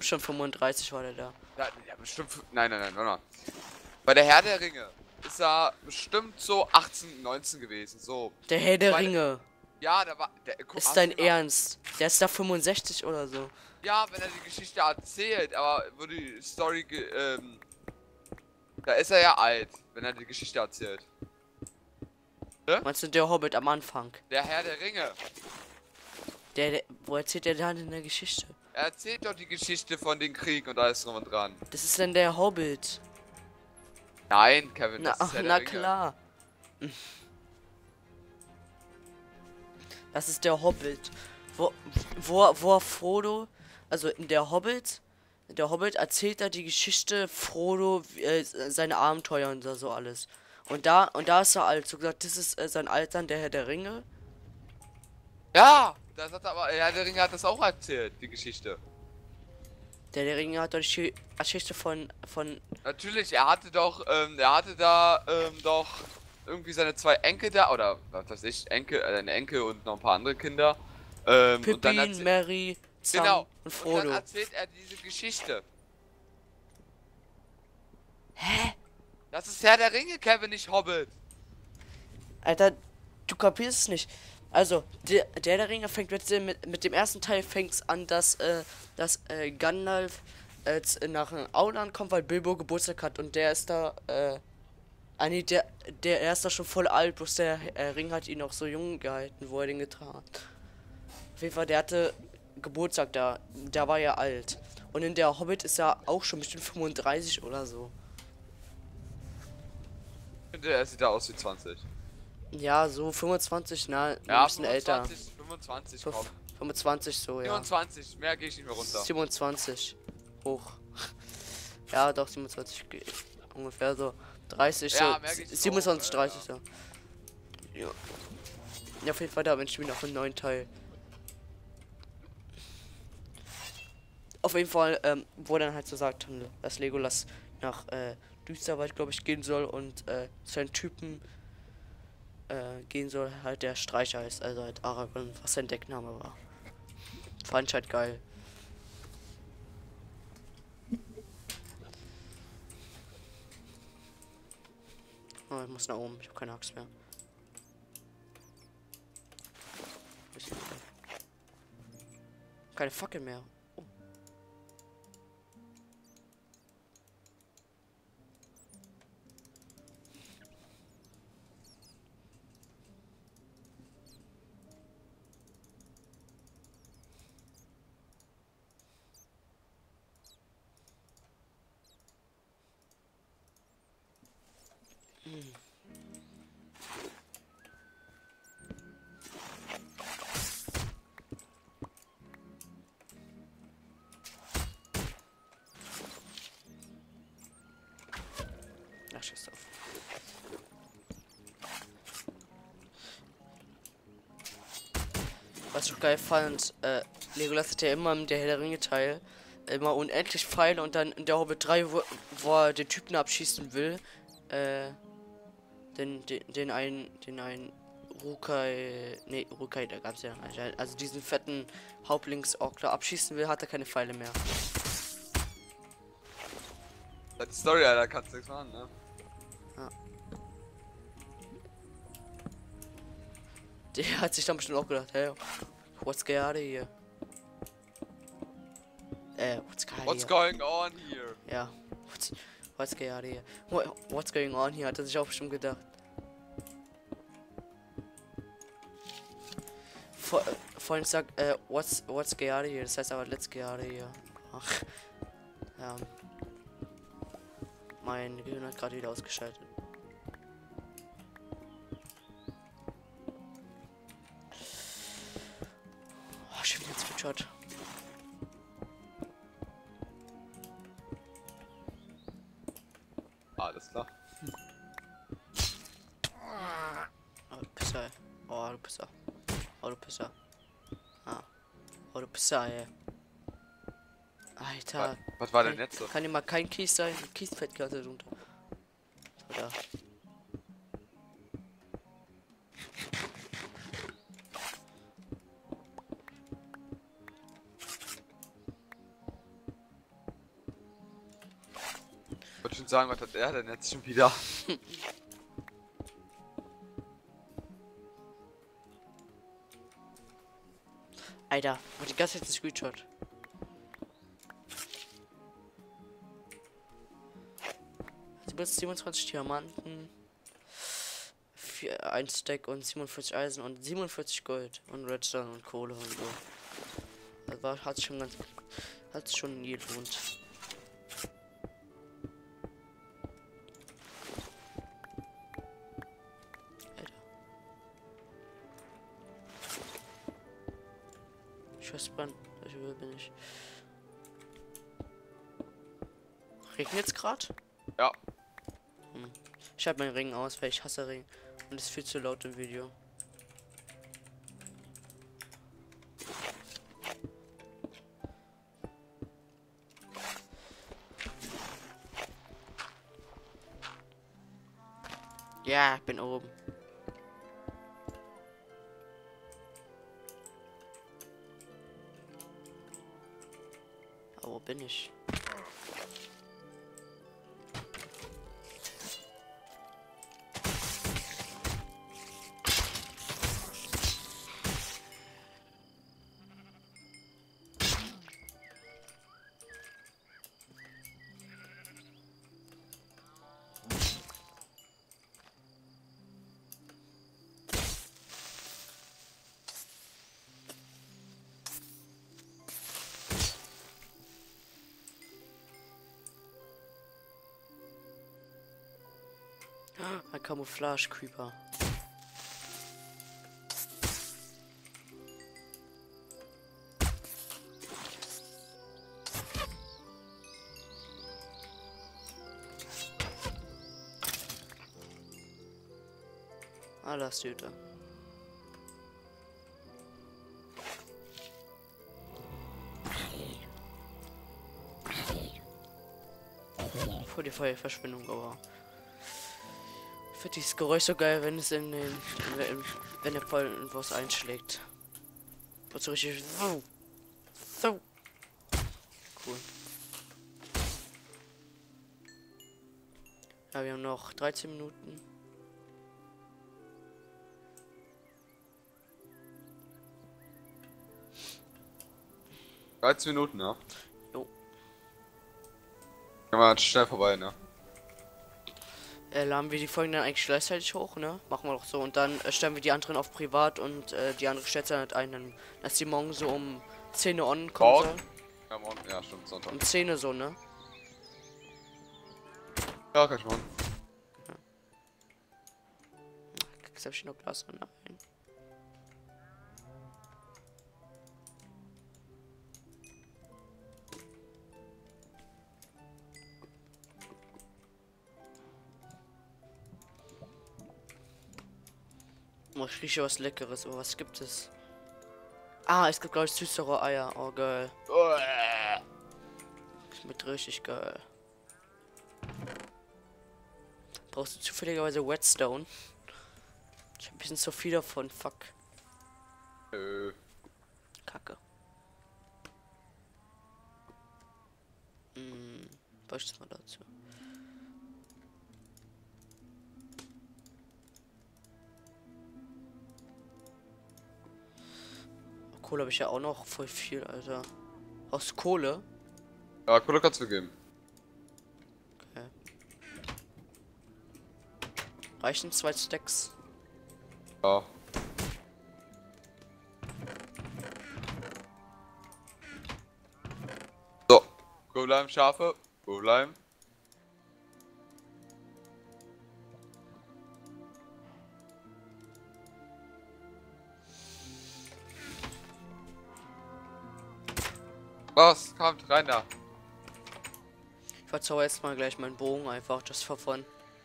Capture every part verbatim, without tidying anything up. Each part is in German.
schon fünfunddreißig war der da. Ja, ja bestimmt. Nein, nein, nein, nein, nein. Bei der Herr der Ringe ist er bestimmt so achtzehn, neunzehn gewesen. So. Der Herr der Meine, Ringe. Ja, da war. Der, guck, Ist hast dein du mal- Ernst? Der ist da fünfundsechzig oder so. Ja, wenn er die Geschichte erzählt, aber wo die Story. Ge ähm, da ist er ja alt, wenn er die Geschichte erzählt. Meinst du der Hobbit am Anfang? Der Herr der Ringe. Der, der wo erzählt der dann in der Geschichte? Er erzählt doch die Geschichte von den Krieg und alles drum und dran. Das ist dann der Hobbit. Nein, Kevin, Na, das ist ach, Herr der na Ringe. klar. Das ist der Hobbit. Wo, wo, wo Frodo, also in der Hobbit, der Hobbit erzählt da die Geschichte Frodo, äh, seine Abenteuer und so alles. Und da, und da ist er alt. So gesagt, das ist äh, sein Altern, der Herr der Ringe. Ja, das hat aber. Herr der Ringe hat das auch erzählt, die Geschichte. Der Herr der Ringe hat doch die Geschichte von, von, Natürlich, er hatte doch, ähm, er hatte da, ähm, doch irgendwie seine zwei Enkel da, oder was weiß ich, Enkel, äh, eine Enkel und noch ein paar andere Kinder. Ähm, und dann Pippin, erzäh- Merry, Sam genau, und und dann Frodo. erzählt er diese Geschichte. Hä? Das ist Herr der Ringe, Kevin, nicht Hobbit. Alter, du kapierst es nicht. Also, der, der der Ringe fängt mit dem, mit, mit dem ersten Teil fängt's an, dass, äh, dass äh, Gandalf äh, z- nach Auenland kommt, weil Bilbo Geburtstag hat und der ist da, äh, ah nee, der, der er ist da schon voll alt, bloß der äh, Ring hat ihn auch so jung gehalten, wo er den getragen hat. Auf jeden Fall, der hatte Geburtstag da, da war er alt. Und in der Hobbit ist er auch schon bestimmt fünfunddreißig oder so. Ich finde, er sieht da aus wie zwanzig. Ja, so fünfundzwanzig, na, ein Ja, bisschen älter. fünfundzwanzig, fünfundzwanzig, Fünf- komm. fünfundzwanzig so, ja. vierundzwanzig, mehr gehe ich nicht mehr runter. siebenundzwanzig hoch. Ja, doch, siebenundzwanzig geht ungefähr so. dreißig, Ja, so. merk ich auch, siebenundzwanzig, äh, dreißig, so. Ja. Ja, auf jeden Fall, da wünsche ich mir noch einen neuen Teil. Auf jeden Fall, ähm, wo dann halt so sagt, dass Legolas nach äh, Düsterwald, glaube ich, gehen soll und äh, zu einem Typen äh, gehen soll, halt der Streicher ist, also halt Aragorn, was sein Deckname war. Fand ich halt geil. Oh, ich muss nach oben, ich habe keine Axt mehr. Keine Fackel mehr. Oh. Hm. Ach, scheiß auf. Was ich auch geil fand, äh, Legolas hat ja immer im der Herr der Ringe Teil immer unendlich Pfeile und dann in der Hobbit drei, wo, wo er den Typen abschießen will, äh, den, den, den einen, den einen Rukai, nee, Rukai, da gab's ja, also diesen fetten Hauptlingsorkler abschießen will, hat er keine Pfeile mehr. Das ist die Story, da kannst du nichts machen, ne? Ja. Der hat sich dann bestimmt auch gedacht, hey, what's going on here? Äh, what's going on What's here? going on here? Ja, what's, what's going on here? What, what's going on here? Hat er sich auch bestimmt gedacht. Vor, äh, vorhin sagt, äh, what's, what's going on here? Das heißt aber, let's get out of here. Ach, ja. Mein Gehirn hat gerade wieder ausgeschaltet. Oh, schon wieder Switchshot. Alles klar. Oh, du Pisser. Oh, du Pisser. Oh, du Pisser. Ah. Oh, du Pisser, ey. Alter. Was, was war denn Kann, jetzt so? kann hier mal kein Kies sein? Kies fällt gerade runter. So, da. bestimmt sagen, was hat er denn jetzt schon wieder? Alter, mach die ganze Zeit einen Screenshot. siebenundzwanzig Diamanten, vier, ein Stack und siebenundvierzig Eisen und siebenundvierzig Gold und Redstone und Kohle und so. Das war, hat schon ganz, hat schon gelohnt. Alter. Ich weiß brand, ich bin ich. Regnet jetzt gerade? Ja. Hm. Ich habe meinen Ring aus, weil ich hasse Ring. Und es ist viel zu laut im Video. Ja, ich bin oben. Aber wo bin ich? Ein Camouflage Creeper. Alles Tüte. Vor die Feuerverschwendung, aber ich finde dieses Geräusch so geil, wenn es in den, in, wenn der voll was einschlägt. Und so richtig so, so. Cool. Ja, wir haben noch dreizehn Minuten. dreizehn Minuten, ja. Jo. Kann man schnell vorbei, ne? Äh, laden wir die Folgen dann eigentlich gleichzeitig hoch, ne? Machen wir doch so. Und dann äh, stellen wir die anderen auf privat und äh, die andere stellt dann halt ein. Dann, dass die morgen so um zehn Uhr on kommen soll. Ja, morgen, ja, stimmt, Sonntag. Um zehn Uhr so, ne? Ja, kann ich machen. Jetzt hab ich noch Glas und nein. Oh, ich rieche was Leckeres, aber was gibt es? Ah, es gibt glaube ich süßere Eier. Oh geil. Schmeckt richtig geil. Brauchst du zufälligerweise Redstone? Ich hab ein bisschen zu viel davon, fuck. Äh. Kacke. Hm, was ist mal dazu? Kohle habe ich ja auch noch voll viel, Alter. Aus Kohle? Ja, Kohle kannst du geben. Okay. Reichen zwei Stacks? Ja. So. Go bleiben, Schafe. Go bleiben. Was? Kommt rein da. Ich verzauber jetzt mal gleich meinen Bogen einfach, just for fun.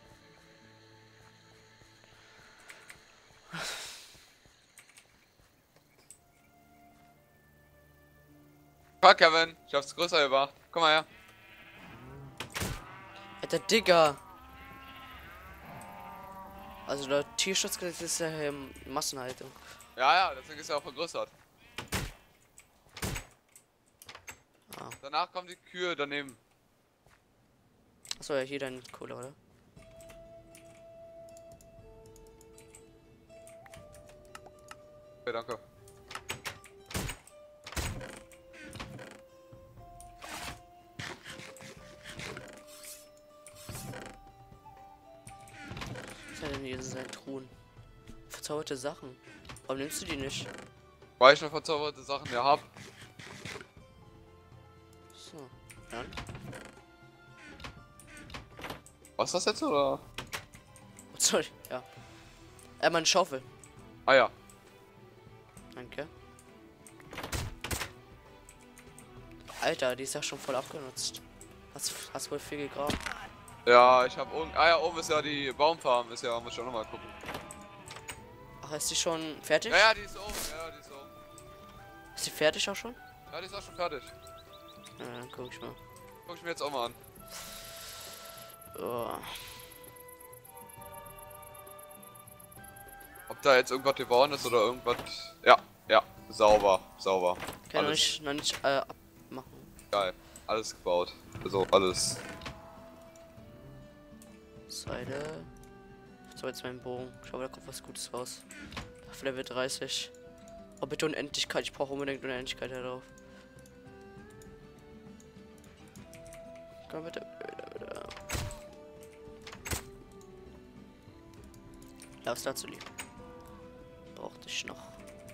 Fuck, Kevin. Ich hab's größer gemacht. Komm mal her. Alter Digger. Also der Tierschutzgesetz ist ja ähm, Massenhaltung. Ja, ja, deswegen ist er auch vergrößert. Ah. Danach kommen die Kühe daneben. Achso, ja, hier dein Kohle, oder? Okay, danke. Was ist denn hier in seinen Truhen? Verzauberte Sachen. Warum nimmst du die nicht? Weil ich noch verzauberte Sachen mehr hab. So, dann. Was ist das jetzt, oder? Sorry, ja. Äh, meine Schaufel. Ah ja. Danke. Alter, die ist ja schon voll abgenutzt. Hast, hast wohl viel gegraben. Ja, ich hab oben. Ah ja, oben ist ja die Baumfarm, ist ja, muss ich auch noch mal gucken. Ach, ist die schon fertig? Ja, ja, die ist oben, ja, die ist oben. Ist die fertig auch schon? Ja, die ist auch schon fertig. Ja, dann guck ich mal. Guck ich mir jetzt auch mal an. Oh. Ob da jetzt irgendwas geworden ist oder irgendwas. Ja, ja, sauber, sauber. Kann Alles ich noch nicht äh, abmachen. geil. Alles gebaut. Also alles. Seite. So, jetzt mein Bogen. Schau, da kommt was Gutes raus. Auf Level dreißig. Oh, bitte Unendlichkeit. Ich brauche unbedingt Unendlichkeit darauf. Komm bitte, bitte, bitte. Lass dazu lieben. Brauchte ich noch.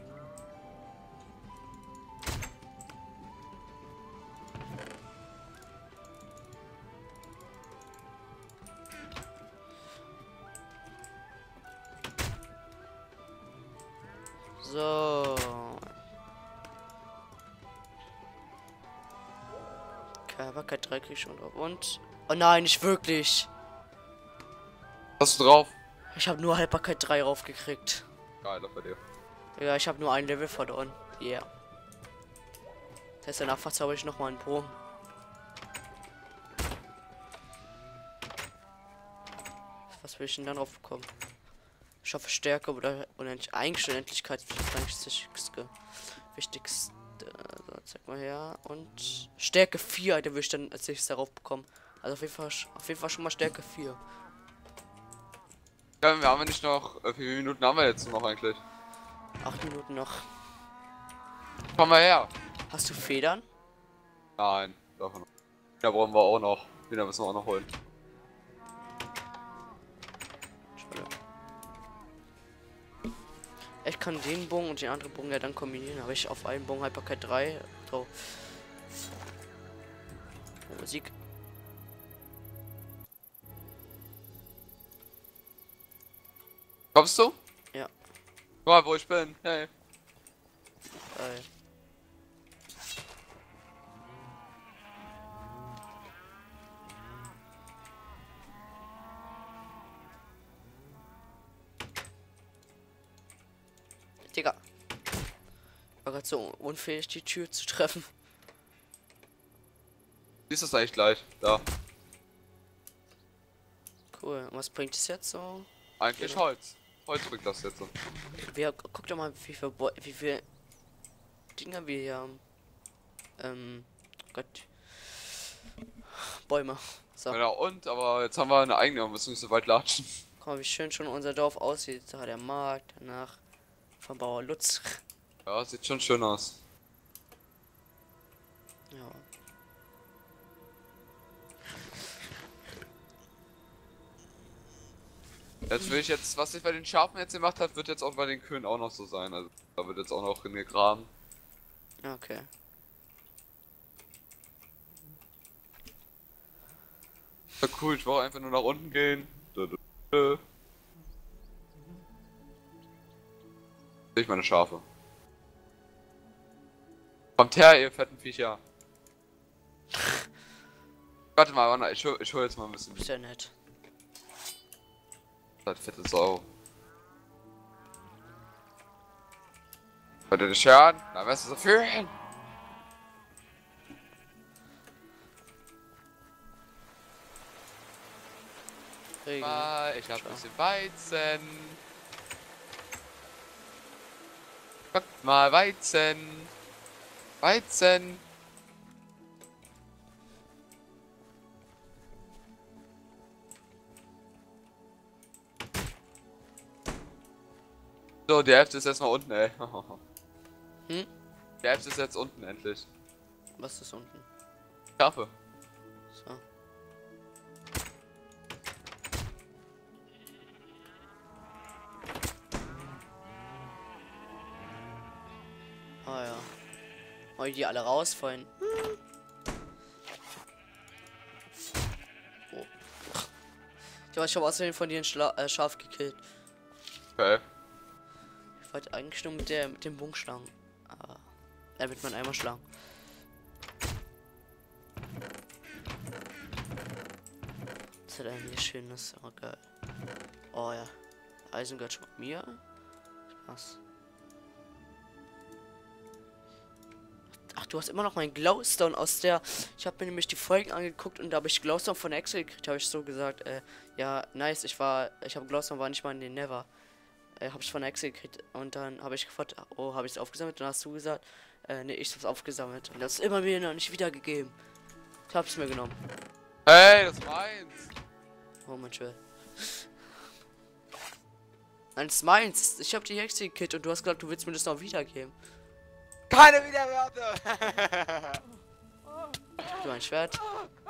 So. Körperkeit drei krieg ich schon drauf. Und. Oh nein, nicht wirklich. Hast du drauf? Ich habe nur Haltbarkeit drei raufgekriegt. Geil, bei dir. Ja, ich habe nur ein Level verloren. Yeah. Das heißt, danach verzauber ich noch mal einen Bogen. Was will ich denn dann drauf bekommen? Ich hoffe Stärke oder unendlich eigentlich Unendlichkeit das wichtigste. Wichtigste. So, zeig mal her. Und Stärke vier, der will ich dann als nächstes darauf bekommen. Also auf jeden Fall, auf jeden Fall schon mal Stärke vier. Ja, wir haben ja nicht noch. Wie viele Minuten haben wir jetzt noch eigentlich? Acht Minuten noch. Komm mal her. Hast du Federn? Nein, davon. Ja, brauchen wir auch noch. Den müssen wir auch noch holen. Schade. Ich kann den Bogen und den anderen Bogen ja dann kombinieren. Habe ich auf einen Bogen Haltbarkeit drei drauf. Oh, Musik. Kommst du? Ja. Guck mal, wo ich bin. Hey. Geil. Digga. War gerade so unfähig, die Tür zu treffen. Wie ist das eigentlich gleich? Da. Cool. Und was bringt es jetzt so? Eigentlich Ja. Holz. Holz bringt das jetzt so. Wir, guck doch mal, wie viel, Bo wie viel Dinger wir hier haben. Ähm, Gott. Bäume. So. Ja, und, aber jetzt haben wir eine eigene und müssen nicht so weit latschen. Guck mal, wie schön schon unser Dorf aussieht. Da der Markt, danach von Bauer Lutz. Ja, sieht schon schön aus. Ja. Jetzt will ich jetzt, was ich bei den Schafen jetzt gemacht habe, wird jetzt auch bei den Kühen auch noch so sein. Also da wird jetzt auch noch hingegraben. Okay. Ja, cool, ich brauche einfach nur nach unten gehen. Sehe ich meine Schafe. Kommt her, ihr fetten Viecher. Warte mal, warte, ich hol, ich hol jetzt mal ein bisschen. Ist ja nett. Das fette Sau. Wollt ihr dich hören? Na, was ist so fühlen? Regen. Mal, ich hab ein Schau. bisschen Weizen. Guckt mal, Weizen. Weizen. So, die Hälfte ist jetzt mal unten, ey. Hm? Die Hälfte ist jetzt unten endlich. Was ist unten? Schafe. So. Ah ja. Wollen die alle rausfallen? Hm. Oh. Ich habe schon außerdem von dir ein Schla äh, Schaf gekillt. Okay. Ich wollte eigentlich nur mit der mit dem Bogen schlagen. Aber er wird man einmal schlagen. Das hat eigentlich schönes. Oh geil. Oh ja. Eisen gehört schon mir. Was? Ach, du hast immer noch meinen Glowstone aus der. Ich habe mir nämlich die Folgen angeguckt und da habe ich Glowstone von Excel gekriegt. Habe ich so gesagt, äh, ja, nice. Ich war, ich habe Glowstone war nicht mal in den Never. Äh, habe ich von Excel gekriegt und dann habe ich gefragt, oh, habe ich es aufgesammelt? Dann hast du gesagt, äh, nee, ich hab's aufgesammelt und das ist immer mir noch nicht wiedergegeben. Ich hab's mir genommen. Hey, das ist meins. Oh mein Schwert. Nein, das ist meins. Ich hab die Hexe gekillt und du hast gesagt, du willst mir das noch wiedergeben. Keine Widerwerte. Du ein Schwert.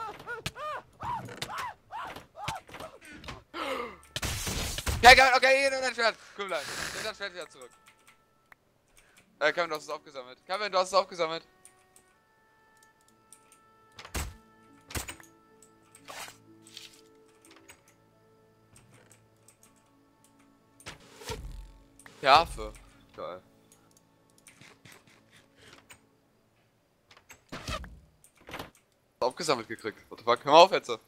Ja, Kevin, okay, hier, nimm dein Schwert. Komm gleich. Nimm dein Schwert wieder zurück. Äh, Kevin, du hast es aufgesammelt. Kevin, du hast es aufgesammelt. Schafe. Geil. Aufgesammelt gekriegt. What the fuck? Hör mal auf jetzt.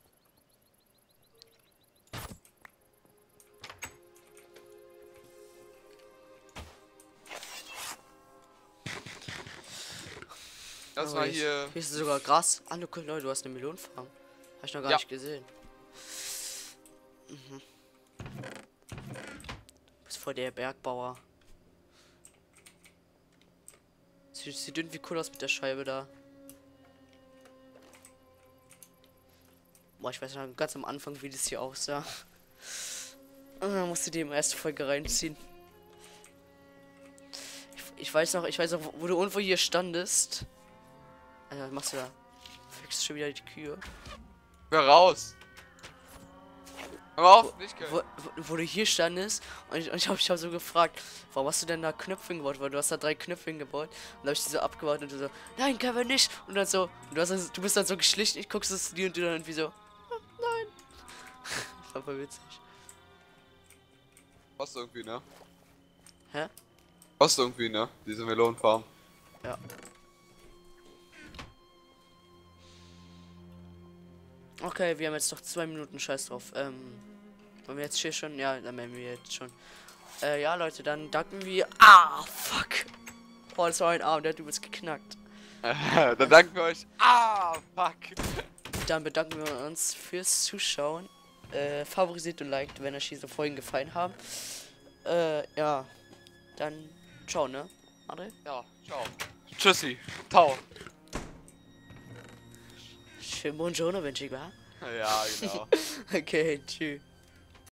Das war hier. Hier ist sogar Gras. Ah, du, Leute, du hast eine Melonenfarm. Habe ich noch gar Ja. nicht gesehen. Mhm. Du bist voll der Bergbauer. Sieht, sieht irgendwie cool aus mit der Scheibe da. Boah, ich weiß noch ganz am Anfang, wie das hier aussah. Da musste die im erste Folge reinziehen. Ich, ich weiß noch, ich weiß noch, wo, wo du irgendwo hier standest. Alter, was machst du da? Fixst schon wieder die Kühe. Hör raus! Hör mal auf, nicht Wo, wo, wo du hier standest und ich, und ich habe mich hab so gefragt, warum hast du denn da Knöpfe hingebaut? Weil du hast da drei Knöpfe hingebaut und da habe ich die so abgebaut und du so, nein, Kevin nicht! Und dann so, und du, hast dann, du bist dann so geschlichen, ich guckst es dir und du dann irgendwie so, hm, nein. Das war voll witzig. Passt irgendwie, ne? Hä? Passt irgendwie, ne? Diese Melonenfarm. Ja. Okay, wir haben jetzt noch zwei Minuten, scheiß drauf. Ähm, wollen wir jetzt hier schon? Ja, dann werden wir jetzt schon. Äh, ja, Leute, dann danken wir. Ah, fuck. Oh, das war ein Arm, der hat übelst geknackt. Dann danken wir euch. Ah, fuck. Dann bedanken wir uns fürs Zuschauen. Äh, favorisiert und liked, wenn euch diese Folgen gefallen haben. Äh, ja. Dann, ciao, ne? André? Ja, ciao. Tschüssi. Tau. Schönen Buongiorno wünsche ich, wa? Ja, genau. Okay, tschüss.